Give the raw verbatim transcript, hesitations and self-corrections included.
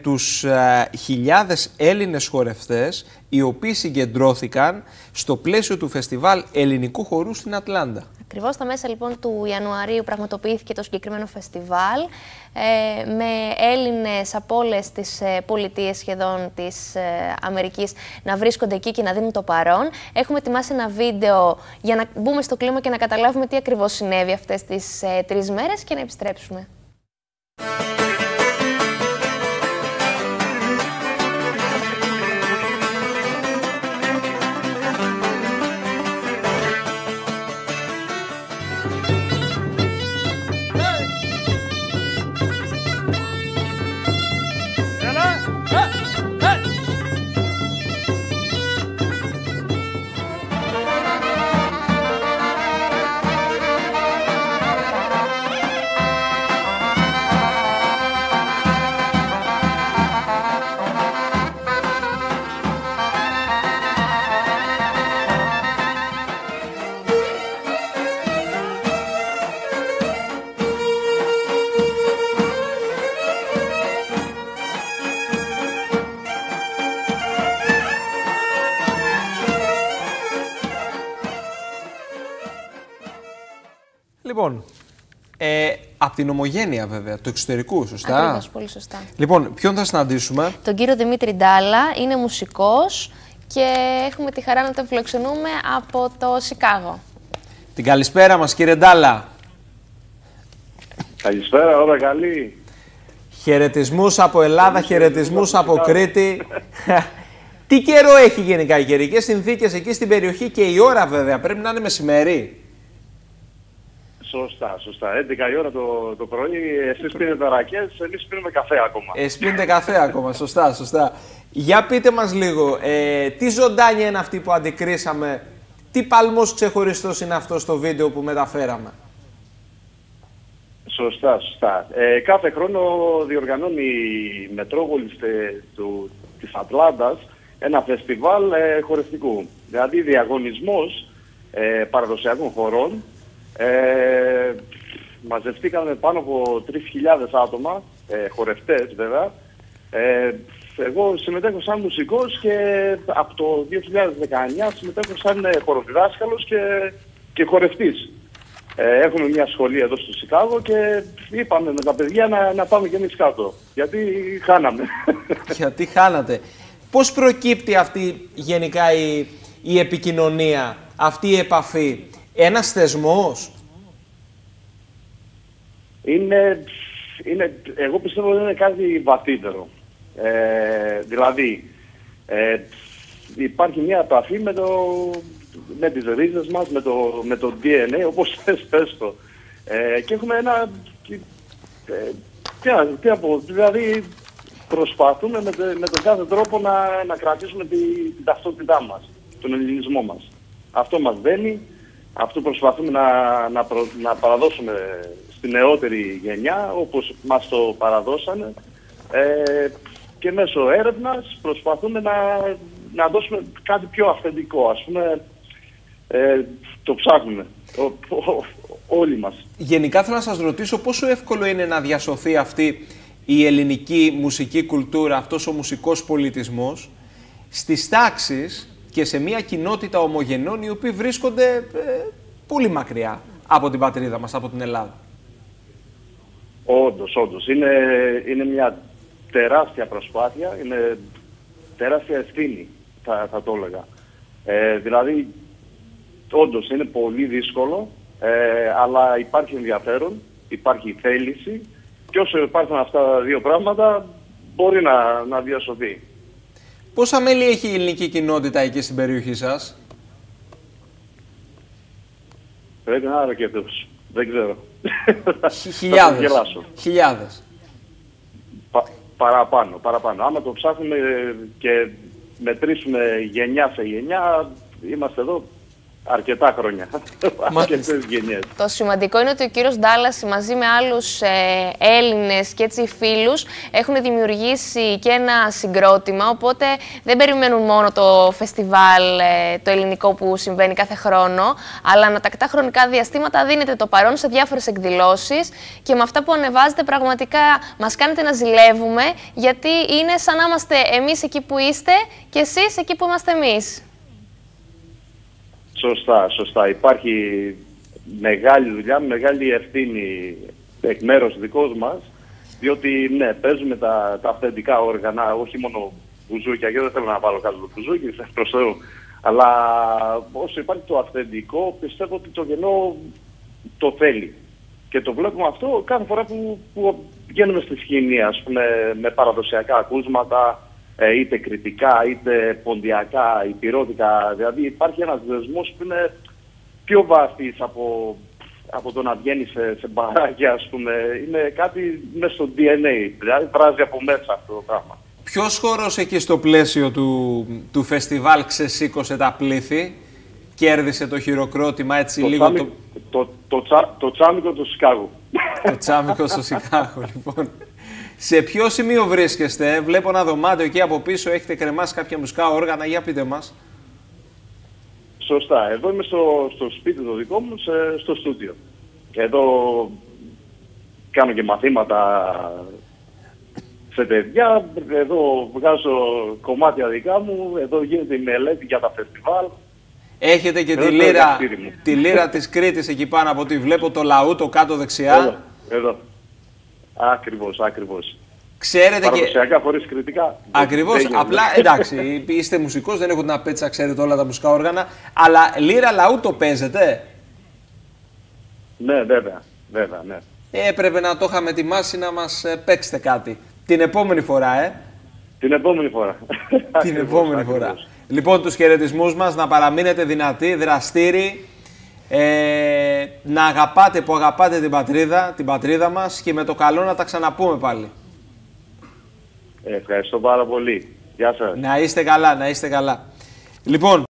τους ε, χιλιάδες Έλληνες χορευτές οι οποίοι συγκεντρώθηκαν στο πλαίσιο του φεστιβάλ ελληνικού χορού στην Ατλάντα. Ακριβώς στα μέσα λοιπόν του Ιανουαρίου πραγματοποιήθηκε το συγκεκριμένο φεστιβάλ ε, με Έλληνες από όλες τις ε, πολιτείες σχεδόν της ε, Αμερικής να βρίσκονται εκεί και να δίνουν το παρόν. Έχουμε ετοιμάσει ένα βίντεο για να μπούμε στο κλίμα και να καταλάβουμε τι ακριβώς συνέβη αυτές τις ε, τρεις μέρες και να επιστρέψουμε. Λοιπόν, ε, από την Ομογένεια βέβαια, του εξωτερικού, σωστά. Ακριβώς, πολύ σωστά. Λοιπόν, ποιον θα συναντήσουμε? Τον κύριο Δημήτρη Ντάλα, είναι μουσικός και έχουμε τη χαρά να τον φιλοξενούμε από το Σικάγο. Την καλησπέρα μας, κύριε Ντάλα. Καλησπέρα, όλα καλή. Χαιρετισμούς από Ελλάδα, χαιρετισμούς από Κρήτη. Τι καιρό έχει γενικά, οι καιρικές συνθήκες εκεί στην περιοχή και η ώρα βέβαια, πρέπει να είναι μεσημέρι. Σωστά, σωστά. έντεκα η ώρα το, το πρωί, εσείς πίνετε ρακές, εμείς πίνουμε καφέ ακόμα. Εσείς πίνετε καφέ ακόμα, σωστά, σωστά. Για πείτε μας λίγο, ε, τι ζωντάνια είναι αυτή που αντικρίσαμε, τι παλμός ξεχωριστός είναι αυτό στο βίντεο που μεταφέραμε? Σωστά, σωστά. Ε, κάθε χρόνο διοργανώνει η Μετρόπολης τε, του, της Ατλάντας ένα φεστιβάλ ε, χορευτικού. Δηλαδή διαγωνισμός ε, παραδοσιακών χορών. Ε, μαζευτήκαμε πάνω από τρεις χιλιάδες άτομα, ε, χορευτές βέβαια. Ε, εγώ συμμετέχω σαν μουσικός και από το δύο χιλιάδες δεκαεννιά συμμετέχω σαν χοροδιδάσκαλος και, και χορευτής. Ε, έχουμε μια σχολή εδώ στο Σικάγο και είπαμε με τα παιδιά να, να πάμε και εμείς κάτω, γιατί χάναμε. Γιατί χάνατε. Πώς προκύπτει αυτή γενικά η, η επικοινωνία, αυτή η επαφή? Ένας θεσμός? Είναι, είναι, εγώ πιστεύω ότι είναι κάτι βαθύτερο. Ε, δηλαδή, ε, υπάρχει μια επαφή με, το, με τις ρίζες μας, με το, με το ντι εν έι, όπως θες πες το. Ε, και έχουμε ένα... Ε, τι, τι από, δηλαδή, προσπαθούμε με, με τον κάθε τρόπο να, να κρατήσουμε τη, την ταυτότητά μας, τον ελληνισμό μας. Αυτό μας δένει. Αυτό προσπαθούμε να, να, προ, να παραδώσουμε στη νεότερη γενιά, όπως μας το παραδώσανε. Ε, και μέσω έρευνας προσπαθούμε να, να δώσουμε κάτι πιο αυθεντικό, ας πούμε. Ε, το ψάχνουμε, ο, ο, όλοι μας. Γενικά θέλω να σας ρωτήσω πόσο εύκολο είναι να διασωθεί αυτή η ελληνική μουσική κουλτούρα, αυτός ο μουσικός πολιτισμός, στις τάξεις και σε μια κοινότητα ομογενών οι οποίοι βρίσκονται ε, πολύ μακριά από την πατρίδα μας, από την Ελλάδα. Όντως, όντως. Είναι, είναι μια τεράστια προσπάθεια, είναι τεράστια ευθύνη, θα, θα το έλεγα. Ε, δηλαδή, όντως είναι πολύ δύσκολο, ε, αλλά υπάρχει ενδιαφέρον, υπάρχει θέληση και όσο υπάρχουν αυτά τα δύο πράγματα μπορεί να, να διασωθεί. Πόσα μέλη έχει η ελληνική κοινότητα εκεί στην περιοχή σας? Πρέπει να αρκετούς. Δεν ξέρω. Χιλιάδες. Χιλιάδες. Πα, παραπάνω, παραπάνω. Άμα το ψάχνουμε και μετρήσουμε γενιά σε γενιά, είμαστε εδώ αρκετά χρόνια, αρκετές γενιές. Το σημαντικό είναι ότι ο κύριος Ντάλαση μαζί με άλλους ε, Έλληνες και έτσι φίλους έχουν δημιουργήσει και ένα συγκρότημα, οπότε δεν περιμένουν μόνο το φεστιβάλ ε, το ελληνικό που συμβαίνει κάθε χρόνο, αλλά ανατακτά χρονικά διαστήματα δίνετε το παρόν σε διάφορες εκδηλώσεις και με αυτά που ανεβάζετε πραγματικά μας κάνετε να ζηλεύουμε, γιατί είναι σαν να είμαστε εμείς εκεί που είστε και εσείς εκεί που είμαστε εμείς. Σωστά, σωστά. Υπάρχει μεγάλη δουλειά, μεγάλη ευθύνη εκ μέρους δικός μας, διότι ναι, παίζουμε τα, τα αυθεντικά όργανα, όχι μόνο μπουζούκια, και δεν θέλω να βάλω κάτω το μπουζούκι, προς Θεού, αλλά όσο υπάρχει το αυθεντικό, πιστεύω ότι το γεννό το θέλει. Και το βλέπουμε αυτό κάθε φορά που, που βγαίνουμε στη σκηνή, ας πούμε, με παραδοσιακά ακούσματα, είτε κριτικά, είτε ποντιακά, υπηρώδικα. Δηλαδή υπάρχει ένας δεσμός που είναι πιο βαθύς από, από το να βγαίνει σε, σε μπαράκια, ας πούμε. Είναι κάτι μέσα στο ντι εν έι, δηλαδή βράζει από μέσα αυτό το πράγμα. Ποιος χώρος εκεί στο πλαίσιο του, του φεστιβάλ ξεσήκωσε τα πλήθη, κέρδισε το χειροκρότημα έτσι το λίγο... Τσάμι, το... Το, το, τσα, το τσάμικο του Σικάγου. Το τσάμικο στο Σικάγο, λοιπόν. Σε ποιο σημείο βρίσκεστε? Βλέπω ένα δωμάτιο εκεί από πίσω, έχετε κρεμάσει κάποια μουσικά όργανα, για πείτε μας. Σωστά. Εδώ είμαι στο, στο σπίτι το δικό μου, σε, στο στούντιο. Εδώ κάνω και μαθήματα σε παιδιά, εδώ βγάζω κομμάτια δικά μου, εδώ γίνεται η μελέτη για τα φεστιβάλ. Έχετε και τη λύρα, τη λύρα της Κρήτης εκεί πάνω από ό,τι βλέπω, το λαούτο κάτω δεξιά. Εδώ, εδώ. Ακριβώς, ακριβώς. Ξέρετε παραδοσιακά και... χωρίς κριτικά. Ακριβώς, απλά εντάξει, είστε μουσικός, δεν έχω την απέτσα, ξέρετε όλα τα μουσικά όργανα, αλλά λύρα λαούτο παίζετε? Ναι, βέβαια, βέβαια, ναι. Ε, έπρεπε να το είχαμε ετοιμάσει να μας παίξετε κάτι. Την επόμενη φορά, ε. Την επόμενη φορά. Την ακριβώς, επόμενη ακριβώς. φορά. Λοιπόν, τους χαιρετισμούς μας, να παραμείνετε δυνατοί, δραστήριοι, ε, να αγαπάτε που αγαπάτε την πατρίδα, την πατρίδα μας και με το καλό να τα ξαναπούμε πάλι. Ευχαριστώ πάρα πολύ. Γεια σας. Να είστε καλά, να είστε καλά. Λοιπόν,